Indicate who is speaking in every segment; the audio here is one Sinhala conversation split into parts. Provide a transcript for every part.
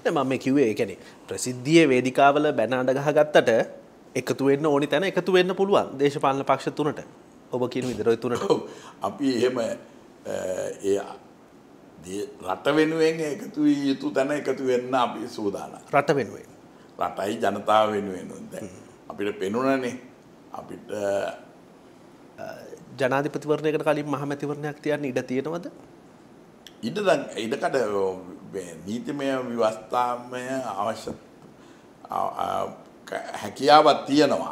Speaker 1: මම කිව්වේ ඒ කියන්නේ ප්‍රසිද්ධියේ වේදිකාවල බැන අඬ ගහගත්තට එකතු වෙන්න ඕනි තැන එකතු වෙන්න පුළුවන් දේශපාලන පක්ෂ තුනට. ඔබ කියන විදිහට ওই තුනට.
Speaker 2: අපි එහෙම ඒ රට වෙනුවෙන් එකතු විය යුතු තැන එකතු වෙන්න අපි සූදානම්.
Speaker 1: රට වෙනුවෙන්.
Speaker 2: රටයි ජනතාව වෙනුවෙන් දැන් අපිට පෙනුනනේ අපිට
Speaker 1: ජනාධිපතිවරණයකට කලින් මහමැතිවරණයක් තියන්න ඉඩ තියෙනවද?
Speaker 2: ඉඩකට නීතිමය ව්‍යවස්ථාමය අවශ්‍ය හැකියාවක් තියෙනවා.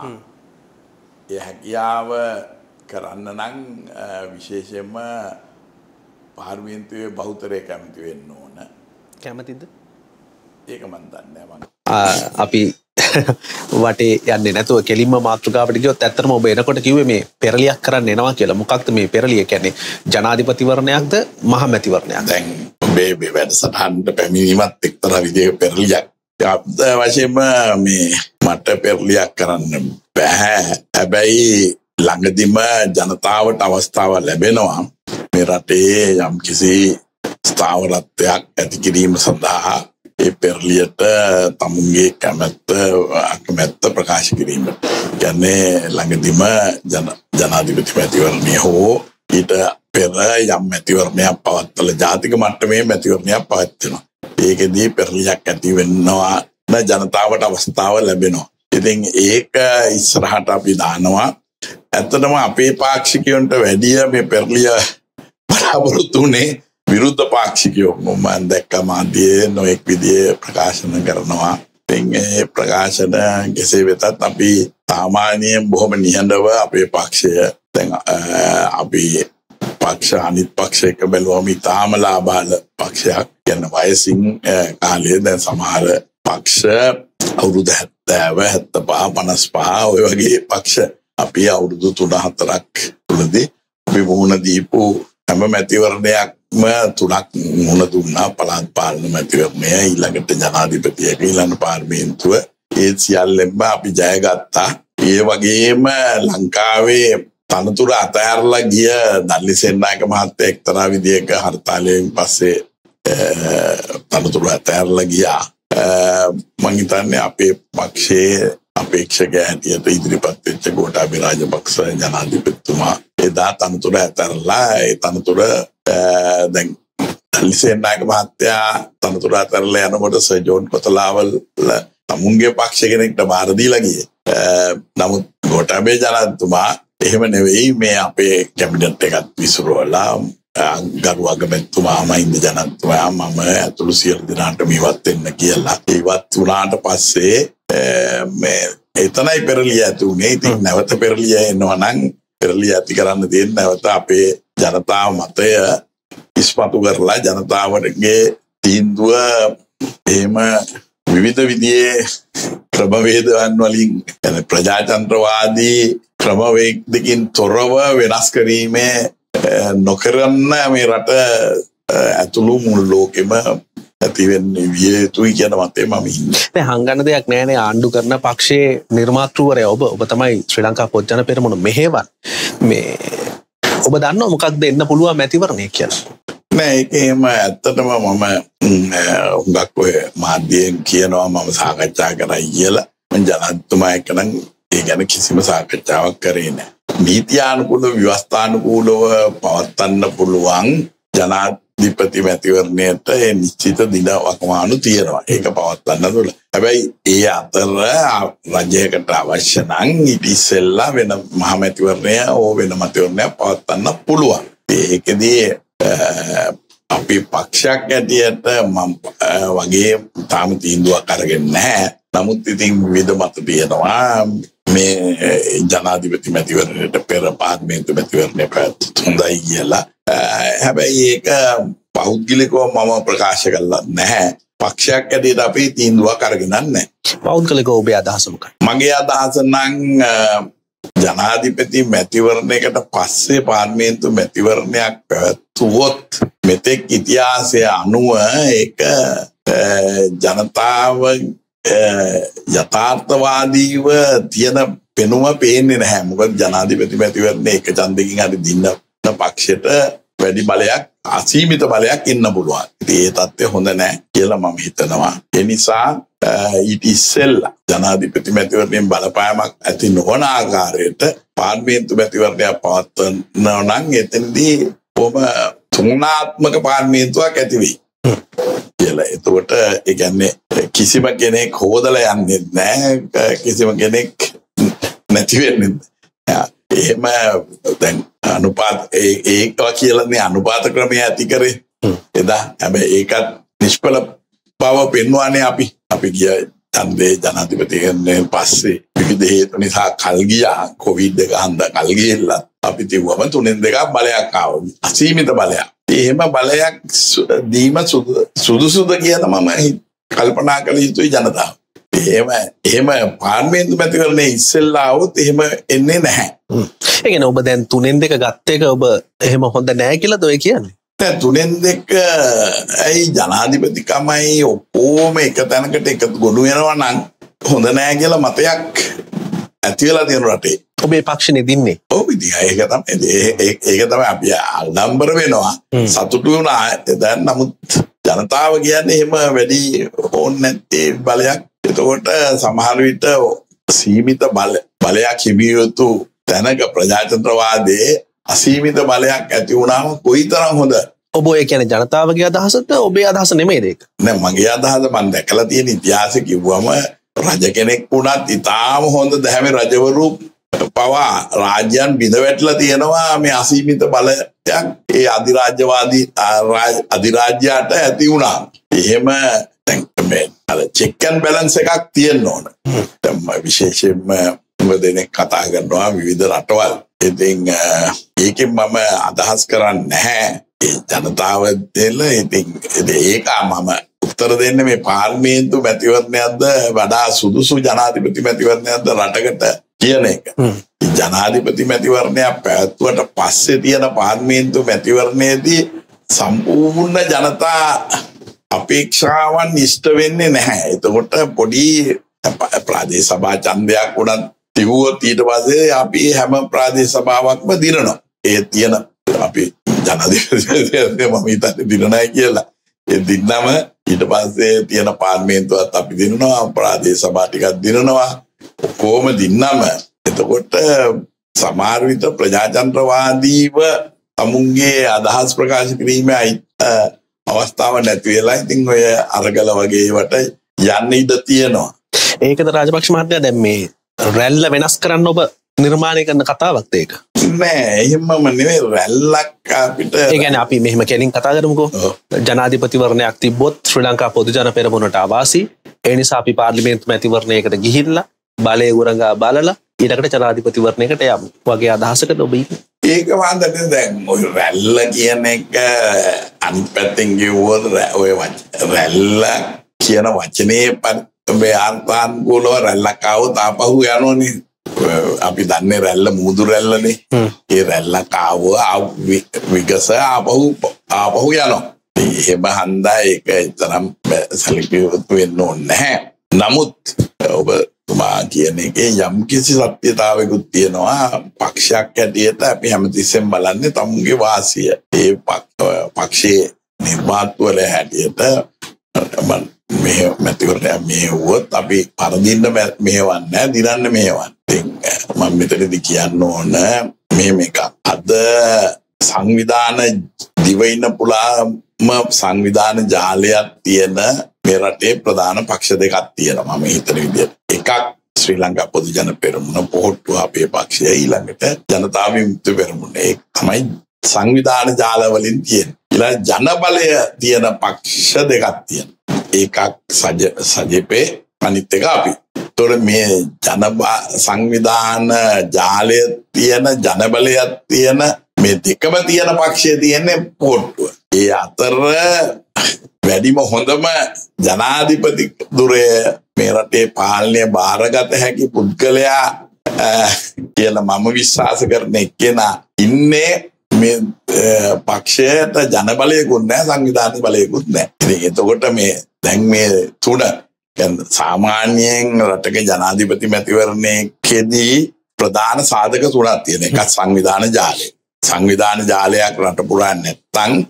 Speaker 2: ඒ හැකියාව කරන්න නම් විශේෂයෙන්ම පාර්ලිමේන්තුවේ බහුතරය කැමති වෙන්න ඕන.
Speaker 1: කැමතිද?
Speaker 2: ඒක මන් දන්නේ නැහැ.
Speaker 1: අපි වටේ යන්නේ නැතුව කෙලින්ම මාතෘකාවට ගියොත් ඇත්තටම ඔබ එනකොට කිව්වේ මේ පෙරලියක් කරන්න එනවා කියලා. මොකක්ද මේ පෙරලිය කියන්නේ? ජනාධිපතිවරණයක්ද මහමැතිවරණයක්ද?
Speaker 2: දැන් මේ වැඩසටහනට පැමිණීමත් එක්තරා විදිහක පෙරලියක්. වශයෙන්ම මේ මට පෙරලියක් කරන්න බෑ. හැබැයි ළඟදිම ජනතාවට අවස්ථාව ලැබෙනවා මේ රටේ යම්කිසි ස්ථාවරත්වයක් ඇති කිරීම සඳහා ඒ පෙරලියට තමුන්ගේ කැමැත්ත ප්‍රකාශ කිරීම. කියන්නේ ළඟදිම ජනාධිපති මැතිවරණය හෝ ඊට පෙර යම් මැතිවරණයක් පවත්වලා ජාතික මට්ටමේ මැතිවරණයක් පවත්වනවා. ඒකෙදී පෙරලියක් ඇති වෙනවා ජනතාවට අවස්ථාව ලැබෙනවා. ඉතින් ඒක ඉස්සරහට අපි දානවා. ඇත්තටම අපේ පාක්ෂිකයන්ට වැඩිය මේ පෙරලිය බලාපොරොත්තු වෙන්නේ විරුද්ධ පාක්ෂිකයෝ. මම දැක්කා මාධ්‍යයේ නොඑක් විදිහේ ප්‍රකාශන කරනවා. මේ ප්‍රකාශන කෙසේ වෙතත් අපි සාමාන්‍යයෙන් බොහොම නිහඬව අපේ පක්ෂය දැන් අපි පක්ෂ අනිත් පක්ෂයක බැලුවම ඉතාම ලාබාල පක්ෂයක්. කියන වයසින් කාලයේ දැන් සමහර පක්ෂ අවුරුදු 70 75 55 ඔය වගේ පක්ෂ අපි අවුරුදු 3-4ක් තුලදී අපි මුහුණ දීපු හැම මැතිවරණයක්ම තුනක් මුහුණ දුන්නා. පළාත් පාලන මැතිවරණය, ඊළඟට ජනාධිපතියක, ඊළඟ පාර්ලිමේන්තුව. ඒ සියල්ලෙන්ම අපි ජයගත්තා. ඒ වගේම ලංකාවේ තනතුර අතහැරලා ගිය දල්ලිසෙන්නායක මහත්තයා එක්තරා විදියක හර්තාලයෙන් පස්සේ තනතුර අතහැරලා ගියා. මම හිතන්නේ අපේ පක්ෂයේ අපේක්ෂක හැටියට ඉදිරිපත් වෙච්ච ගෝඨාභය රාජපක්ෂ ජනාධිපතිතුමා එදා තනතුර අතහැරලා ඒ තනතුර දැන් දල්ලිසෙන්නායක මහත්තයා තනතුර අතහැරලා යනකොට සර් ජෝන් කොතලාවල් තමුන්ගේ පක්ෂ කෙනෙක්ට බාර දීලා ගියේ. නමුත් ගෝඨාභය ජනාධිපතිතුමා එහෙම නෙවෙයි මේ අපේ කැබිනට් එකත් විසිරවලා ගරු අගමැතිතුමා මහින්ද ජනාධිපතිතුමා මම ඇතුළු සියලු දෙනාටම ඉවත් වෙන්න කියලා. ඉවත් වුණාට පස්සේ මේ එතනයි පෙරලිය ඇති උනේ. ඉතින් නැවත පෙරලිය එනවා නම් පෙරලිය ඇති කරන්න තියෙන නැවත අපේ ජනතාව මතය ඉස්මතු කරලා ජනතාවගේ තීන්දුව එහෙම විවිධ විදිහේ ක්‍රමවේදයන් වලින් ප්‍රජාතන්ත්‍රවාදී ක්‍රමවේදකින් තොරව වෙනස් කිරීමේ නොකරන්න මේ රට ඇතුළු මුළු ලෝකෙම ඇති වෙන්නේ විය යුතුයි කියන මතේ මම ඉන්නේ.
Speaker 1: මේ හංගන්න දෙයක් නෑනේ ආණ්ඩු කරන පක්ෂයේ නිර්මාතෘවරයා ඔබ තමයි ශ්‍රී ලංකා පොත්ජන පෙරමුණ මෙහෙවන්. මේ ඔබ දන්නව මොකක්ද එන්න පුළුවන් මැතිවරණය කියලා?
Speaker 2: නෑ ඒක එහෙම ඇත්තටම මම හුඟක් ඔය මාධ්‍යයෙන් කියනවා මම සාකච්ඡා කරයි කියලා. මම ජනාධිපතිතුමා එක්ක නම් ඒ ගැන කිසිම සාකච්ඡාවක් කරේ නෑ. නීතියානුකූලව ව්‍යවස්ථානුකූලව පවත්වන්න පුළුවන් ජනාධිපති මැතිවරණයට නිශ්චිත දින වකවානු තියෙනවා. ඒක පවත්වන්න දුල. හැබැයි ඒ අතර රජයකට අවශ්‍ය නම් ඊට ඉස්සෙල්ලා වෙන මහ මැතිවරණය ඕ වෙන මැතිවරණයක් පවත්වන්න පුළුවන්. ඒකෙදී අපි පක්ෂයක් ඇටියට මම වගේ තාම තීන්දුවක් අරගෙන නැහැ. නමුත් ඉතින් විවිධ මත තියෙනවා. මේ ජනාධිපති මැතිවරණයට පෙර පාර්ලිමේන්තු මැතිවරණය පැවැත්වුත් හොඳයි කියලා. හැබැයි ඒක පෞද්ගලිකව මම ප්‍රකාශ කළා නැහැ. පක්ෂයක් ඇටියට අපි තීන්දුවක් අරගෙන නැහැ.
Speaker 1: පෞද්ගලිකව ඔබේ අදහස මොකක්ද?
Speaker 2: මගේ අදහස නම් ජනාධිපති මැතිවරණයකට පස්සේ පාර්ලිමේන්තු මැතිවරණයක් පැවැත්වුවොත් මෙතෙක් ඉතිහාසය අනුව ඒක ජනතාව යථාර්ථවාදීව තියෙන පෙනුම පේන්නේ නැහැ. මොකද ජනාධිපති මැතිවරණය එක ඡන්දකින් හරි දින්න පක්ෂයට වැඩි බලයක් අසීමිත බලයක් ඉන්න පුළුවන්. ඉතින් ඒ தත්ත්වය හොඳ නැහැ කියලා මම හිතනවා. ඒ නිසා ඊට ඉස්සෙල්ලා ජනාධිපති මැතිවරණයෙන් බලපෑමක් ඇති නොවන ආකාරයට පාර්ලිමේන්තු මැතිවරණයක් පවත්වනවා නම් එතනදී කොහොම තුන්නාත්මක පාර්ලිමේන්තුවක් ඇති වෙයි කියලා. එතකොට ඒ කියන්නේ කිසිම කෙනෙක් හොදලා යන්නේ නැහැ, කිසිම කෙනෙක් නැති වෙන්නේ නැහැ. එහෙම දැන් අනුපාත ඒක කියලානේ අනුපාත ක්‍රමය ඇති කරේ එදා. හැබැයි ඒකත් නිෂ්ඵල බව පෙන්වන්නේ අපි ගිය ඡන්දේ ජනාධිපතිගෙන් පස්සේ විවිධ හේතු නිසා කල් ගියා. කොවිඩ් එක හන්දා කල් ගියලා අපි තිබුවම 3-2ක් බලයක් ආවා, අසීමිත බලයක්. එහෙම බලයක් දීම සුදුසුද කියලා මම කල්පනා කළ යුතුයි ජනතාව. එහෙම පාර්ලිමේන්තු මැතිවරණයේ ඉස්සෙල්ලා આવොත් එහෙම එන්නේ නැහැ.
Speaker 1: ඒ කියන්නේ ඔබ දැන් 3-2 ගත්ත එක ඔබ එහෙම හොඳ නැහැ කියලාද ඔය කියන්නේ?
Speaker 2: දැන් 3-2 ඇයි ජනාධිපතිකමයි ඔක්කොම එක තැනකට එකතු ගොනු වෙනවා නම් හොඳ නැහැ කියලා මතයක් ඇති වෙලා තියෙන රටේ.
Speaker 1: ඔබේ පක්ෂනේ දින්නේ.
Speaker 2: ඔව් ඉතින් ඒක තමයි අපි ආඩම්බර වෙනවා. සතුටු වුණා. දැන් නමුත් ජනතාව කියන්නේ එහෙම වැඩි ඕනේ නැත්තේ බලයක්. එතකොට සමහර විට සීමිත බලයක් හිමිය යුතු තැනක ප්‍රජාතන්ත්‍රවාදයේ අසීමිත බලයක් ඇති වුණාම කොයිතරම් හොඳ.
Speaker 1: ඔබ ඔය කියන්නේ ජනතාවගේ අදහසද ඔබේ අදහස නෙමෙයිද ඒක?
Speaker 2: නෑ මගේ අදහස මම දැකලා තියෙන ඉතිහාසෙ කිව්වම රජ කෙනෙක් වුණත් ඉතාම හොඳ දැහැමි රජවරු පවා රාජ්‍යයන් බිඳ වැටලා තියෙනවා මේ අසීමිත බලයක් ඒ අධිරාජ්‍යයට ඇති වුණා. එහෙම දැන් මේ චෙක් ඇන්ඩ් බැලන්ස් එකක් තියෙන්න ඕන. දැන් විශේෂයෙන්ම දෙනෙක් කතා කරනවා විවිධ රටවල්. ඉතින් ඒකෙන් මම අදහස් කරන්නේ නැහැ ඒ ජනතාව දෙල. ඉතින් ඒක මම උත්තර දෙන්නේ මේ පාර්ලිමේන්තු මැතිවරණයක්ද වඩා සුදුසු ජනාධිපති මැතිවරණයක්ද රටකට කියන එක. ජනාධිපති මැතිවරණයක් පැවැත්වුවට පස්සේ තියෙන පාර්ලිමේන්තු මැතිවරණයේදී සම්පූර්ණ ජනතා අපේක්ෂාවන් ඉෂ්ට වෙන්නේ නැහැ. එතකොට පොඩි ප්‍රාදේශ සභා ඡන්දයක් උනත් තිබුවොත් ඊට පස්සේ අපි හැම ප්‍රාදේශ සභාවක්ම දිනනවා. ඒ තියෙන අපි ජනාධිපති මම හිතන්නේ දිනනයි කියලා. ඒ දින්නම ඊට පස්සේ තියෙන පාර්ලිමේන්තුවත් අපි දිනනවා, ප්‍රාදේශ සභා ටිකක් දිනනවා. කොහොම දින්නම එතකොට සමහර විට ප්‍රජාතන්ත්‍රවාදීව තමුන්ගේ අදහස් ප්‍රකාශ කිරීමේ අවස්ථාව නැති වෙලා ඉතින් ඔය අරගල වගේ ඒවට යන්න ඉඩ තියෙනවා.
Speaker 1: ඒකද රාජපක්ෂ මහත්තයා දැන් මේ රැල්ල වෙනස් කරන්න ඔබ නිර්මාණය කරන කතාවක්ද ඒක?
Speaker 2: නෑ එහෙමම නෙවෙයි රැල්ලක් අපිට.
Speaker 1: ඒ කියන්නේ අපි මෙහෙම කෙලින් කතා කරමුකෝ. ජනාධිපතිවරණයක් තිබ්බොත් ශ්‍රී ලංකා පොදු ජන පෙරමුණට අවාසි. ඒ නිසා අපි පාර්ලිමේන්තු මැතිවරණයකට ගිහිල්ලා බලය උරංගා බලලා ඊටකට ජනාධිපතිවරණයකට යමු වගේ අදහසකද ඔබ ඉන්නේ?
Speaker 2: ඒක වන්දනේ දැන් ඔය රැල්ල කියන එක අනිත් පැත්තෙන් කියවුවොත් ඔය රැල්ල කියන වචනේ මේ අර්ථානුකූලව රැල්ලක් ආවොත් ආපහු යනෝනේ. අපි දන්නේ රැල්ල මුහුදු රැල්ලනේ. ඒ රැල්ලක් විගස ආපහු යනවා. එහෙම හන්දා ඒක තරම් සැලකියුත් වෙන්න ඕනේ නැහැ. නමුත් ඔබතුමා කියන එකේ යම් කිසි සත්‍යතාවයකුත් තියෙනවා. පක්ෂයක් ඇටියට අපි හැමතිස්සෙම බලන්නේ තමුන්ගේ වාසිය. ඒ පක්ෂයේ නිර්මාතෘවල හැටියට මේ මැතිවරණය මෙහෙවුවොත් අපි පරදින්න මෙහෙවන්නේ දිනන්න මෙහෙවන්නේ. මම මෙතනදී කියන්න ඕන මේක අද සංවිධාන දිවයින පුලාම සංවිධාන ජාලයක් තියෙන මේ රටේ ප්‍රධාන පක්ෂ දෙකක් තියෙනවා. මම හිතන විදිහට එකක් ශ්‍රී ලංකා පොදු ජන පෙරමුණ පොහොට්ටුව අපේ පක්ෂය, ඊළඟට ජනතා විමුක්ති පෙරමුණ. ඒක තමයි සංවිධාන ජාල වලින් තියෙන. ඊළඟ ජනබලය තියෙන පක්ෂ දෙකක් තියෙනවා. එකක් සජපේ අනිත් එක අපි. ඒතොර මේ සංවිධාන ජාලය තියෙන ජනබලයක් තියෙන මේ දෙකම තියෙන පක්ෂය තියෙන්නේ පොට්ටුව. ඒ අතර වැඩිම හොඳම ජනාධිපති දුරය මේ රටේ පාලනය බාරගත හැකි පුද්ගලයා කියලා මම විශ්වාස කරන එක්කෙනා ඉන්නේ මේ පක්ෂයට ජනබලයකුත් නැහැ, සංවිධාන බලයකුත් නැහැ. ඉතින් එතකොට මේ දැන් මේ තුන සාමාන්‍යයෙන් රටක ජනාධිපති මැතිවරණයකදී ප්‍රධාන සාධක තුනක් තියෙන. එකක් සංවිධාන ජාලය. සංවිධාන ජාලයක් රට පුරා නැත්තම්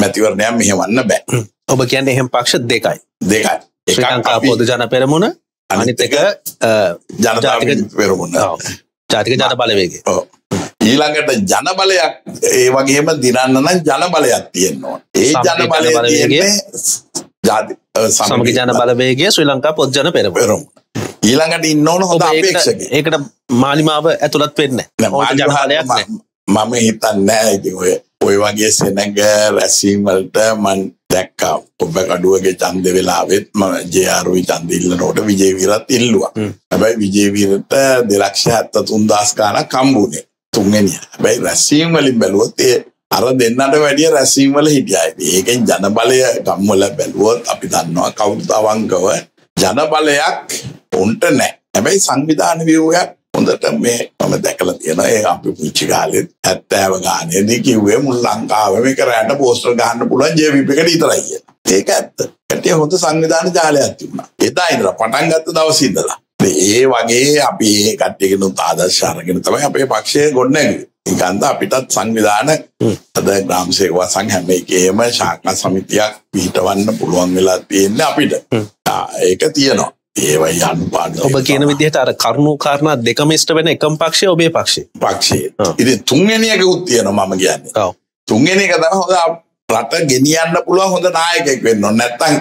Speaker 2: මැතිවරණයක් මෙහෙවන්න බෑ.
Speaker 1: ඔබ කියන්නේ එහෙම පක්ෂ දෙකයි.
Speaker 2: දෙකයි.
Speaker 1: ශ්‍රී ලංකා පොදු ජන පෙරමුණ අනිත් එක
Speaker 2: ජනතා විමුක්ති පෙරමුණ.
Speaker 1: ජාතික ජන බලවේගය.
Speaker 2: ඔව්. ඊළඟට ජන බලයක් ඒ වගේම දිනන්න නම් ජන බලයක් තියෙන්න ඕන. ඒ ජන බලය තියෙන්නේ ජාති
Speaker 1: සමගි ජන බලවේගය ශ්‍රී ලංකා පොදු ජන පෙරමුණ.
Speaker 2: ඊළඟට ඉන්න ඕන හොඳ අපේක්ෂකයෙක්.
Speaker 1: ඒකට මාලිමාව ඇතුළත් වෙන්නේ නැහැ.
Speaker 2: මම හිතන්නේ නැහැ ඉතින් ඔය වගේ සෙනඟ රැස්වීම වලට මම දැක්කා. ඔබ කඩුවගේ ඡන්ද වෙලාවෙත් මම ජේ.ආර්.වි ඡන්ද ඉල්ලනකොට විජේවීරත් ඉල්ලුවා. හැබැයි විජේවීරට 2,73,000 ගාණක් හම්බුනේ. තුන්වෙනිය. හැබැයි රැස්වීම වලින් බැලුවොත් අර දෙන්නට වැඩිය රැස්වීම වල හිටියා. ඒකෙන් ජන බලය ගම් වල බැලුවොත් අපි දන්නවා කවුරුත් අවංකව ජන බලයක් උන්ට නැහැ. හැබැයි සංවිධාන ව්‍යුහයක් හොඳට මේ මම දැකලා තියෙනවා. ඒ අපි පුංචි කාලෙත් 70 ගානේදී කිව්වේ මුළු ලංකාවම එක රැට පෝස්ටර් ගහන්න පුළුවන් ජේ.වී.පී එකට විතරයි කියලා. ඒක ඇත්ත. කට්ටිය හොඳ සංවිධාන ජාලයක් තිබුණා. එදා ඉඳලා පටන් ගත්ත දවසේ ඉඳලා. ඒ වගේ අපි කට්ටියකිනුත් ආදර්ශ අරගෙන තමයි අපේ පක්ෂය ගොඩනැගුවේ. ඒකන්ද අපිටත් සංවිධාන අද ග්‍රාම සේවා සංඝ හැම එකේම ශාඛා සමිතියක් පිහිටවන්න පුළුවන් වෙලා තියෙන්නේ අපිට. ඒක තියෙනවා. ඒවයි අනුපාඩු.
Speaker 1: ඔබ කියන විදිහට අර කරුණු කාරණා දෙකම ඉෂ්ට වෙන එකම පක්ෂය ඔබේ පක්ෂය.
Speaker 2: පක්ෂය. ඉතින් තුන්වෙනි එකකුත් තියෙනවා මම කියන්නේ. ඔව්. තුන්වෙනි එක තමයි හොඳ රට ගෙනියන්න පුළුවන් හොඳ නායකයෙක් වෙන්න ඕන. නැත්තම්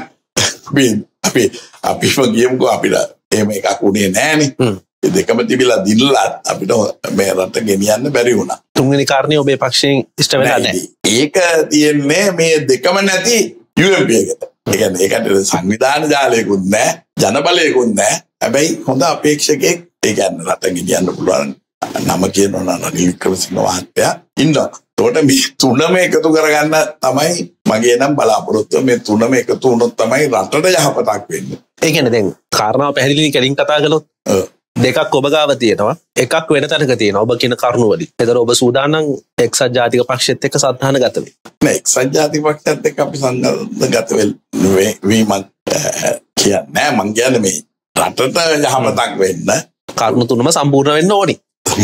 Speaker 2: අපි ගියමුකෝ අපිට එහෙම එකක් උනේ නෑනේ. ඒ දෙකම තිබිලා දිනලා අපිට මේ රට ගෙනියන්න බැරි වුණා.
Speaker 1: තුන්වෙනි කාරණේ ඔබේ පක්ෂයෙන් ඉෂ්ට වෙලා නැහැ.
Speaker 2: ඒක තියෙන්නේ මේ දෙකම නැති UMP එකට. ඒ කියන්නේ ඒකට සංවිධාන ජාලයකුත් නැහැ, ජන බලයකුත් නැහැ. හැබැයි හොඳ අපේක්ෂකෙක් ඒ කියන්නේ රට ගෙනියන්න පුළුවන් නම කියනවා නම් රනිල් වික්‍රමසිංහ මහත්තයා ඉන්නවා. ඒකට මේ තුනම එකතු කරගන්න තමයි මගේ නම් බලාපොරොත්තුව. මේ තුනම එකතු වුණොත් තමයි රටට යහපතක් වෙන්නේ.
Speaker 1: ඒ කියන්නේ දැන් කාරණාව පැහැදිලි කෙලින් කතා කළොත් දෙකක් ඔබ ගාව තියෙනවා, එකක් වෙන තැනක තියෙනවා. ඔබ කියන කරුණු වලින්. ඒතර ඔබ සූදානම් එක්සත් ජාතික පක්ෂෙත් එක්ක සත්හානගත වෙයි.
Speaker 2: නෑ එක්සත් ජාතික පක්ෂයත් එක්ක අපි සංගත වෙයි මම කියන්නේ මං කියන්නේ මේ රටට යහපතක් වෙන්න
Speaker 1: කරුණු තුනම සම්පූර්ණ වෙන්න ඕනි.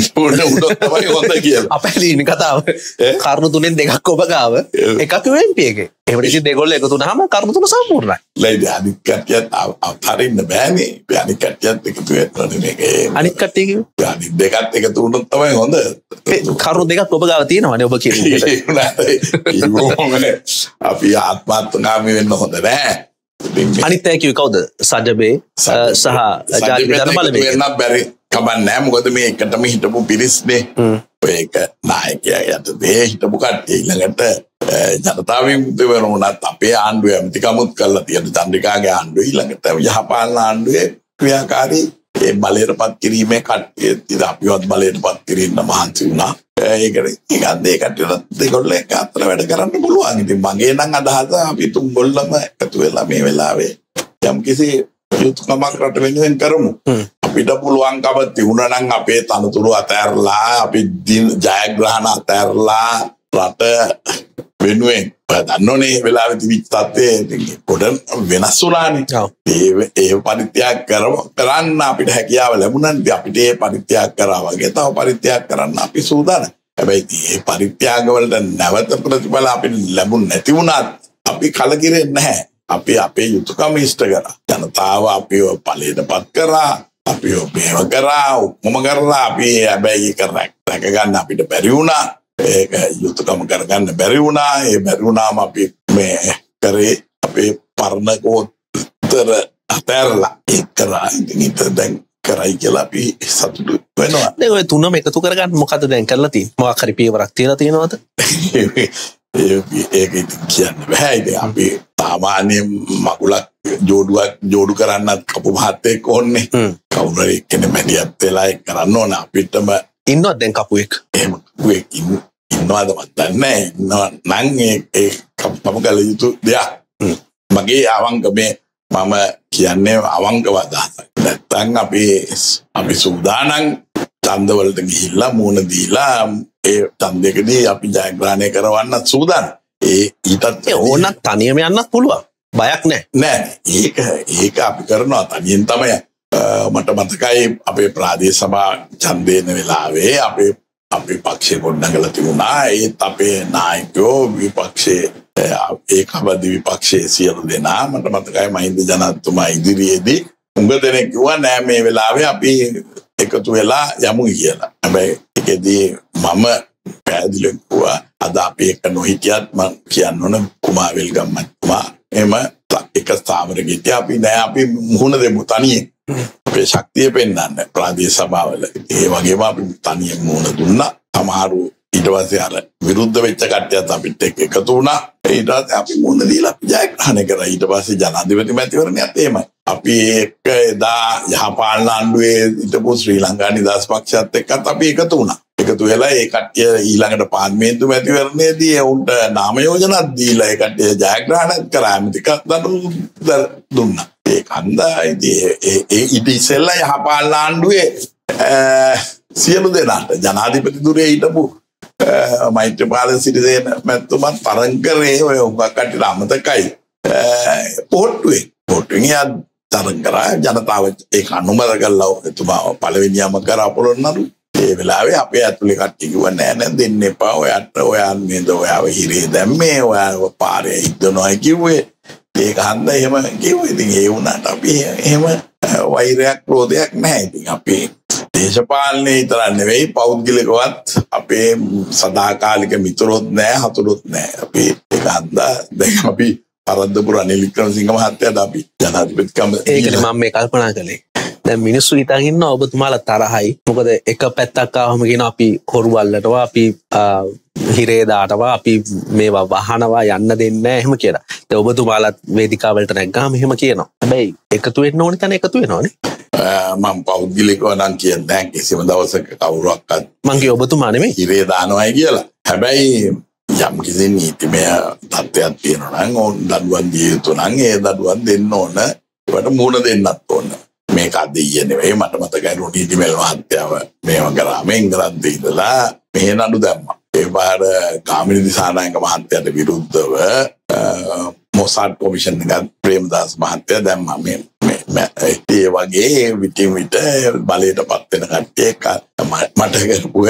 Speaker 1: අපැලීනි කතාව කරුණු තුනෙන් දෙකක් ඔබ ගාව එකක් UMP එකේ. එහෙම ඉතින් දෙගොල්ලෝ එකතු වුණාම කරුණු තුන සම්පූර්ණයි.
Speaker 2: ලයිද අනිත් කට්ටියත් අතරින්න බෑනේ. අනිත් කට්ටියත් එකතු වෙන්න මේකේ.
Speaker 1: අනිත් කට්ටිය කිව්වේ
Speaker 2: අනිත් දෙකත් එකතු වුණොත් තමයි හොඳ.
Speaker 1: කරුණු දෙකක් ඔබ ගාව තියෙනවානේ ඔබ කියන විදිහට.
Speaker 2: අපි ආත්මార్థකාමී වෙන්න හොඳ නෑ.
Speaker 1: අනිත් අය කිව්වේ කවුද? සජබේ සහ ජාතික ජන බලවේගය
Speaker 2: වෙන්න බැරි කමක් නෑ. මොකද මේ එකටම හිටපු පිරිස්නේ. ඒක නායකයා යටතේ හිටපු කට්ටිය ඊළඟට ජනතා විමුක්ති පෙරමුණත් අපේ ආණ්ඩුවේ ඇමතිකමුත් කරලා තියෙන චන්ද්‍රිකාගේ ආණ්ඩුවේ ඊළඟට යහපාලන ආණ්ඩුවේ ක්‍රියාකාරී ඒ බලයටපත් කිරීමේ කට්ටිය ඉතින් අපිවත් බලයටපත් කිරීම මහන්සි වුණා. ඒකට දෙකොල්ල එක අතර වැඩ කරන්න පුළුවන්. ඉතින් මගේ නම් අදහස අපි තුන්ගොල්ලම එකතු වෙලා මේ වෙලාවේ යම්කිසි යුතුයකමක් රට වෙනුවෙන් කරමු. අපිට පුළුවන්කම තිබුණා නම් අපේ තනතුරු අතහැරලා අපි ජයග්‍රහණ අතහැරලා රට වෙනුවෙන් දන්නෝනේ වෙලාවෙ තිබිච්ච තත්ත්වයේ පොඩ වෙනස් වුණානේ. ඒ පරිත්‍යාග කරන්න අපිට හැකියාව ලැබුණා. අපිට ඒ පරිත්‍යාග කරා වගේ තව පරිත්‍යාග කරන්න අපි සූදානම්. හැබැයි මේ පරිත්‍යාග වලට නැවත ප්‍රතිඵල අපිට ලැබුණ නැති වුණත් අපි කලකිරෙන්නේ නැහැ. අපි අපේ යුතුයකම ඉෂ්ට කරා. ජනතාව අපිව ඵලයටපත් කරා. අපි ඔබේව කරා උපම කරලා අපි හැබැයි ඒක රැක ගන්න අපිට බැරි වුණා. ඒක යුතුයකම කරගන්න බැරි වුණා. ඒ බැරි වුණාම අපි මේ කරේ අපේ පරණ කෝත්තර අතහැරලා ඒක කරා. ඉතින් දැන් කරයි කියලා අපි සතුටු වෙනවා.
Speaker 1: දැන් ඔය තුනම එකතු කරගන්න මොකද දැන් කරලා තියෙන්නේ? මොකක් හරි පියවරක් තියලා තියෙනවද?
Speaker 2: ඒක කියන්න බෑ. ඉතින් අපි සාමාන්‍ය මකුලක් ජෝඩු කරන්නත් කපු මහත්තයෙක් ඕනේ. කවුරු හරි කෙනෙක් මැදිහත් වෙලා ඒක කරන්න ඕන. අපිටම
Speaker 1: ඉන්නවද දැන් කපුවෙක්?
Speaker 2: එහෙම කපුවෙක් ඉන්නවද මන් දන්නේ නැහැ. ඉන්නවා නම් ඒ කපුම කළ යුතු දෙයක්. මගේ අවංක මේ මම කියන්නේ අවංකව අදහසක්. නැත්තම් අපි සූදානම් ඡන්දවලට ගිහිල්ලා මූණ දීලා ඒ ඡන්දයකදී අපි ජයග්‍රහණය කරවන්න සූදානම්. ඊටත්
Speaker 1: ඕනක් තනියම යන්නත් පුළුවන්. බයක් නැහැ.
Speaker 2: ඒක අපි කරනවා තනියෙන් තමයි. මට මතකයි අපේ ප්‍රාදේශ සභා ඡන්දේන වෙලාවේ අපේ අපි පක්ෂේ ගොඩනගලා තිබුණා. ඒත් අපේ නායකයෝ විපක්ෂයේ ඒකබද්ධ විපක්ෂයේ සියලු දෙනා මට මතකයි මහින්ද ජනාධිපතිතුමා ඉදිරියේදී උඟ දෙනෙක් කිව්වා නෑ මේ වෙලාවේ අපි එකතු වෙලා යමු කියලා. හැබැයි ඒකෙදී මම පැහැදිලිව කිව්වා අද අපි එක නොහිටියත් මම කියන්න ඕන කුමාරවේල්ගම් මහත්මයා එම එක ස්ථාවරකෙදී අපි නෑ අපි මුහුණ දෙමු තනියෙන්. අපේ ශක්තිය පෙන්වන්න ප්‍රාදේශ සභාවල ඒ වගේම අපි තනියෙන් මුහුණ දුන්නා. සමහරු ඊට පස්සේ අර විරුද්ධ වෙච්ච කට්ටියත් අපිත් එක්ක එකතු වුණා. ඊට පස්සේ අපි මුහුණ දීලා ජයග්‍රහණය කරා. ඊට පස්සේ ජනාධිපති මැතිවරණයත් එහෙමයි. අපි එක්ක එදා යහපාලන ආණ්ඩුවේ හිටපු ශ්‍රී ලංකා නිදහස් පක්ෂයත් එක්කත් අපි එකතු වුණා. එකතු වෙලා ඒ කට්ටිය ඊළඟට පාර්ලිමේන්තු මැතිවරණයේදී උන්ට නාම යෝජනාවක් දීලා ඒ කට්ටිය ජයග්‍රහණය කරා. ඇමතිකත් දුන්නා. ඒ කන්දා ඊට ඉස්සෙල්ලා යහපාලන ආණ්ඩුවේ සියලු දෙනාට ජනාධිපති දුරේ හිටපු මෛත්‍රීපාල සිරිසේන මැතිතුමන් තරඟ කරේ ඔය උගක් කට්ටියට අමතකයි. පොට්ටුවෙන් එයා තරඟ කරා ජනතාව ඒක අනුමත කළා. එතුමා පළවෙනියම කරා පොළොන්නරු. ඒ වෙලාවේ අපේ ඇතුලේ කට්ටිය කිව්වා නෑ දෙන්න එපා. ඔයා නේද ඔයාව හිරේ දැම්මේ. ඔයාව පාරේ ඉදනවා කිව්වේ. ඒක හන්ද එහෙම කිව්වේ. ඉතින් ඒ වුණාට අපි එහෙම වෛරයක් ක්‍රෝධයක් නැහැ. ඉතින් අපි දේශපාලනේ විතරක් නෙවෙයි පෞද්ගලිකවත් අපේ සදාකාලික මිතුරොත් නැහැ හතුරුත් නැහැ. අපි ඒක හන්දා දැන් අපි පරද්දපුර අනිල් වික්‍රමසිංහ මහත්තයාට අපි ජනාධිපතිකම
Speaker 1: ඒකනේ මම මේ කල්පනා කළේ. දැන් මිනිස්සු හිතාගෙන ඉන්නවා ඔබතුමාලා තරහයි. මොකද එක පැත්තක් ආවම කියන අපි හොරු වල්ලටවා අපි හිරේ දාටවා අපි මේවා වහනවා යන්න දෙන්නේ නැහැ එහෙම කියලා. දැන් ඔබතුමාලා වේදිකාවලට නැග්ගාම එහෙම කියනවා. හැබැයි එකතු වෙන්න ඕනේ තැන එකතු වෙනවනේ.
Speaker 2: මම පෞද්ගලිකව නම් කියන්නේ නැහැ කිසිම දවසක කවුරක්වත්
Speaker 1: මං කිය ඔබතුමා නෙමෙයි
Speaker 2: හිරේ දානවායි කියලා. හැබැයි යම් කිසි නීතිමය තත්ත්වයක් තියෙනවා නම් ඕන් දඩුවම් දිය යුතු නම් ඒ දඩුවම් දෙන්න ඕන. ඒකට මුහුණ දෙන්නත් ඕන. මේක අදීය නෙවෙයි මට මතකයි රොඩීටි මෙල් මහත්තයාව මේව කරාම එංගලන්තේ ඉඳලා මෙහෙ නඩු දැම්මා. ඒ පාර ගාමිණී දිසානායක මහත්තයාට විරුද්ධව මොසාඩ් කොමිෂන් එක ප්‍රේමදාස මහත්තයා දැම්මා. ඒ වගේ විටින් විට බලයට පත් වෙන කට්ටිය මට කරපු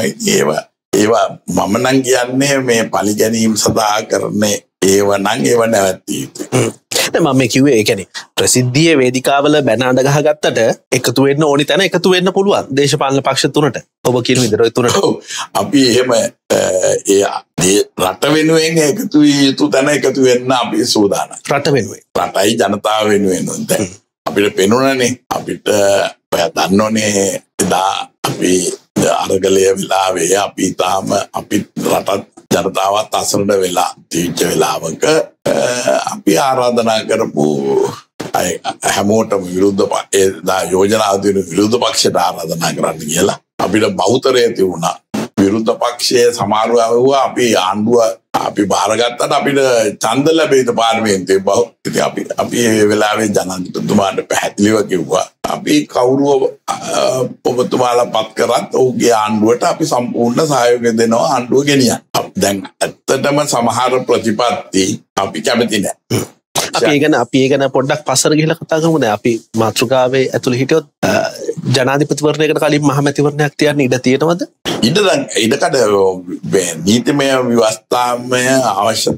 Speaker 2: ඒවා මම නම් කියන්නේ මේ පරිගැනීම් සඳහා කරන්නේ ඒව නම් ඒව නැවැත්තිය යුතුයි.
Speaker 1: මම කිව්වේ ඒ කියන්නේ ප්‍රසිද්ධියේ වේදිකාවල බැන අඬ ගහගත්තට එකතු වෙන්න ඕනි තැන එකතු වෙන්න පුළුවන් දේශපාලන පක්ෂ තුනට. ඔබ කියන විදිහට තුනට
Speaker 2: අපි එහෙම රට වෙනුවෙන් එකතු යුතු තැන එකතු වෙන්න අපි සූදානම්.
Speaker 1: රට වෙනුවෙන්
Speaker 2: රටයි ජනතාව වෙනුවෙන් දැන් අපිට පෙනුනනේ අපිට ඔයා දන්නෝනේ එදා අපි අරගලය වෙලාවේ අපි තාම අපි රටත් ජනතාවත් අසරණ වෙලා තීච්ච වෙලාවක අපි ආරාධනා කරපු හැමෝටම විරුද්ධ යෝජනා දෙන විරුද්ධ පක්ෂයට ආරාධනා කරන්න කියලා අපිට බහුතරය තිබුණා. විරුද්ධ පක්ෂයේ සමහරව ආවුවා අපි ආණ්ඩුව අපි බාරගත්තට අපිට ඡන්ද ලැබෙයිද පාර්ලිමේන්තුවේ ඉතින් අපි ඒ වෙලාවේ ජනාධිපතිතුමාට පැහැදිලිව කිව්වා අපි කවුරුව ඔබතුමාලා පත් කරත් ඔහුගේ ආණ්ඩුවට අපි සම්පූර්ණ සහයෝගය දෙනවා ආණ්ඩුව ගෙනියන්න. දැන් ඇත්තටම සමහර ප්‍රතිපත්ති අපි කැමති නැහැ.
Speaker 1: අපි ඒ ගැන පොඩ්ඩක් පස්සට ගිහිල්ලා කතා කරමු. දැන් අපි මාතෘකාවේ ඇතුළේ හිටියොත් ජනාධිපතිවරණයකට කලින් මහමැතිවරණයක් තියන්න ඉඩ තියෙනවද?
Speaker 2: ඉඩකඩ නීතිමය ව්‍යවස්ථාමය අවශ්‍ය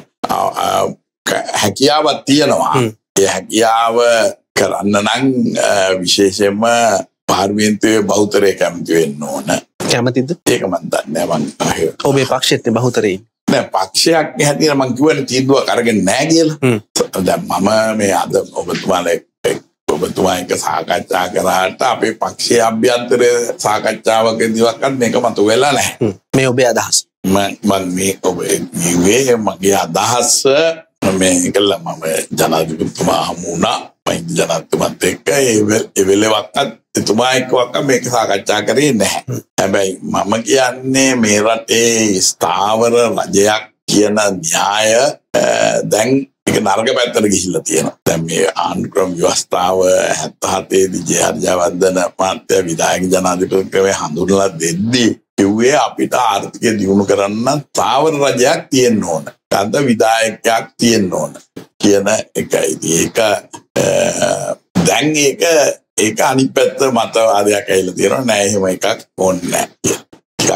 Speaker 2: හැකියාවක් තියෙනවා. ඒ හැකියාව කරන්න නම් විශේෂයෙන්ම පාර්ලිමේන්තුවේ බහුතරය කැමති වෙන්න ඕන.
Speaker 1: කැමතිද? ඒක
Speaker 2: මම දන්නේ නැහැ.
Speaker 1: ඔබේ පක්ෂෙත් බහුතරේ
Speaker 2: නෑ පක්ෂයක් හැටියට මම කියවනේ තීන්දුවක් අරගෙන නැහැ කියලා. දැන් මම මේ අද ඔබතුමා එක්ක සාකච්ඡා කරාට අපේ පක්ෂයේ අභ්‍යන්තර සාකච්ඡාවකදීවත් මේක මතු වෙලා නැහැ.
Speaker 1: මේ ඔබේ අදහස.
Speaker 2: මම මේ ඔබේ මගේ අදහස මේ කළා මම ජනාධිපතිතුමා හමු වුණා. මම ජනාධිපතිතුමාත් එක්ක ඒ වෙලෙවත් එතුමා එක්කවත් මේක සාකච්ඡා කරේ නැහැ. හැබැයි මම කියන්නේ මේ රටේ ස්ථාවර රජයක් කියන න්‍යාය දැන් ඒක නරක පැත්තට ගිහිල්ලා තියෙනවා. දැන් මේ ආණ්ඩුක්‍රම ව්‍යවස්ථාව 77 දී ජයවර්ධන මහත්තයා විධායක ජනාධිපතිකම හඳුන්වලා දෙද්දී කිව්වේ අපිට ආර්ථිකය දියුණු කරන්න ස්ථාවර රජයක් තියෙන්න ඕන. අද විධායකයක් තියෙන්න ඕන කියන එකයි. ඒක දැන් ඒක අනිත් පැත්ත මතවාදයක් ඇවිල්ලා තියෙනවා. නෑ එහෙම එකක් ඕනේ නෑ. ටිකක්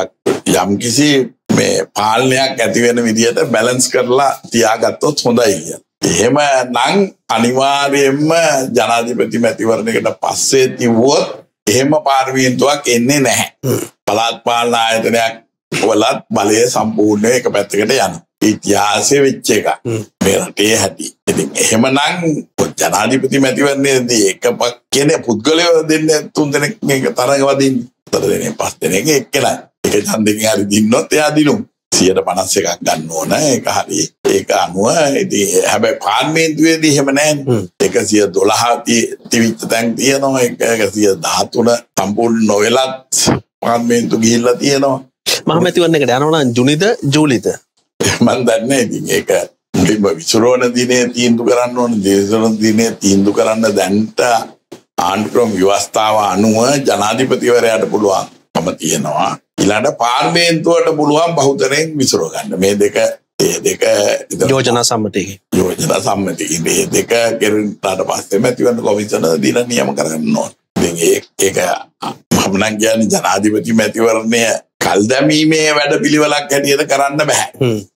Speaker 2: යම්කිසි මේ පාලනයක් ඇති වෙන විදිහට බැලන්ස් කරලා තියාගත්තොත් හොඳයි කියලා. එහෙම නම් අනිවාර්යයෙන්ම ජනාධිපති මැතිවරණයකට පස්සේ තිබුවොත් එහෙම පාර්ලිමේන්තුවක් එන්නේ නැහැ. පළාත් පාලන ආයතනයක් වලත් බලය සම්පූර්ණයෙන් එක පැත්තකට යනවා. ඉතිහාසයේ වෙච්ච එක. මේ රටේ හැටි. ඉතින් එහෙමනම් ජනාධිපති මැතිවරණයේදී එක කෙනෙක් පුද්ගලයෝ දෙන්නේ 3 දෙනෙක් මේක තරඟ වදින්නේ. 4 දෙනෙක් 5 දෙනෙක් එක්කලා. එක ඡන්දකින් හරි දින්නොත් එයා දිනුම්. 151ක් ගන්න ඕන. ඒක හරි. ඒක අනුව ඉතින් හැබැයි පාර්ලිමේන්තුවේදී එහෙම නැහැ. 112 තිවිච්ච තැන් තියෙනවා. 113 සම්පූර්ණ නොවෙලත් පාර්ලිමේන්තු ගිහිල්ලා තියෙනවා.
Speaker 1: මහමැතිවරණයකට යනවා නම් ජුනිද ජූලිද?
Speaker 2: මම දන්නේ ඉතින් ඒක මුලින්ම විසුරුවන දිනේ තීන්දුව කරන්න ඕන. දේශන දිනේ තීන්දුව කරන්න දැන්ට ආණ්ඩුක්‍රම ව්‍යවස්ථාව අනුව ජනාධිපතිවරයාට පුළුවන්කම තියෙනවා. ඊළඟ පාර්ලිමේන්තුවට පුළුවන් බහුතරයෙන් විසුරුව ගන්න. මේ දෙක යෝජනා සම්මතයේ මේ දෙක කෙරුණාට පස්සේ මැතිවරණ කොමිෂන දින නියම කරගන්න ඕන. ඉතින් ඒක මම නම් කියන්නේ ජනාධිපති මැතිවරණය කල් දැමීමේ වැඩ පිළිවෙලක් හැටියට කරන්න බෑ.